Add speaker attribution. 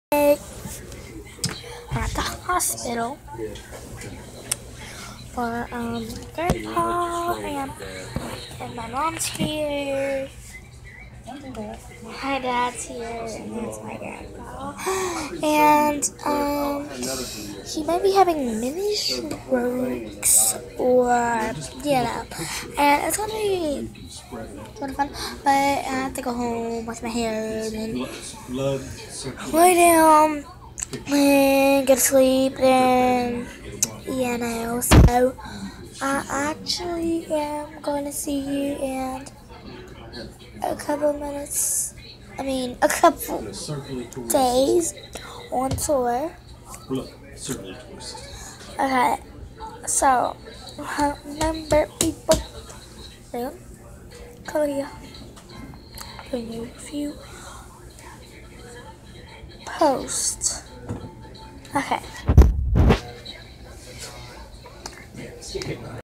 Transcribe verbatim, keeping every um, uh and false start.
Speaker 1: We're at the hospital for um grandpa and and my mom's here. My dad's here and that's my grandpa. And um he might be having mini strokes or you know. And it's gonna be sort of fun. But I have to go home, wash my hair and lay down and go to sleep and you know, so I actually am going to see you in a couple minutes. I mean, a couple days on tour. Okay, so remember, people, come here. Bring you a few posts. Okay.